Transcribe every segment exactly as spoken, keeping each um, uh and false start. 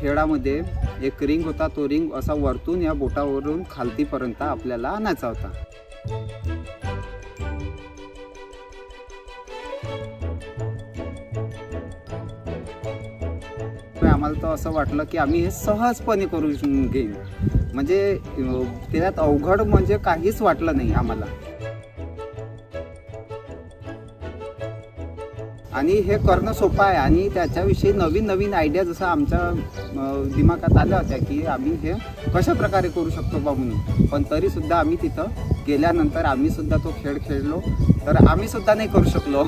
खेळामध्ये एक रिंग होता, तो रिंग असा वरतून या बोटावरून खालतीपर्यंत आपल्याला आणायचा होता। आम्हाला तर असं वाटलं की आम्ही हे सहजपणे करू घेईन, म्हणजे त्यात अवघड म्हणजे काहीच वाटलं नाही आम्हाला। आणि हे करणं सोपं आहे आणि त्याच्याविषयी नवीन नवीन आयडिया जसं आमच्या दिमागात आल्या होत्या की आम्ही हे कशा प्रकारे करू शकतो बा म्हणून। पण तरी सुद्धा आम्ही तिथं गेल्यानंतर आम्ही सुद्धा तो खेळ खेळलो तर आम्ही सुद्धा नाही करू शकलो।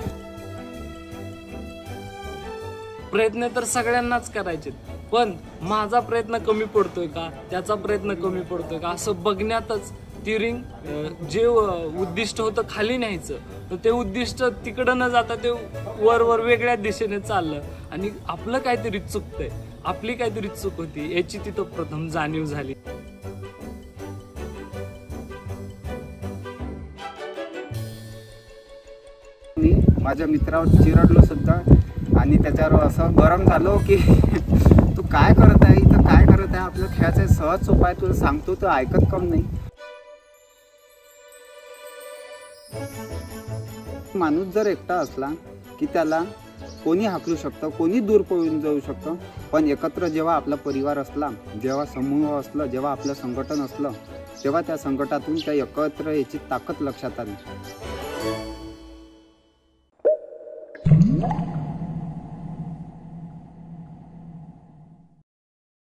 प्रयत्न तर सगळ्यांनाच करायचे, पण माझा प्रयत्न कमी पडतोय का, त्याचा प्रयत्न कमी पडतोय का असं बघण्यातच ती रिंग जे उद्दिष्ट होतं खाली न्यायचं, तर ते उद्दिष्ट तिकडं न जाता ते वर वर वेगळ्या दिशेने चाललं आणि आपलं काहीतरी चुकतंय, आपली काहीतरी चूक होती याची तिथं प्रथम जाणीव झाली। मी माझ्या मित्रावर चिरडलो सुद्धा आणि त्याच्यावर असं गरम झालो की तू काय करत आहे इथं, काय करत आहे, आपलं खेळाचं सहज सोपं आहे, तुला सांगतो तर ऐकत कम नाही। माणूस जर एकटा असला की त्याला कोणी हाकलू शकतं, कोणी दूर पळून जाऊ शकतं, पण एकत्र जेव्हा आपला परिवार असला, जेव्हा समूह असलं, जेव्हा आपलं संघटन असलं, तेव्हा त्या संघटनातून त्या एकत्र याची ताकद लक्षात आली।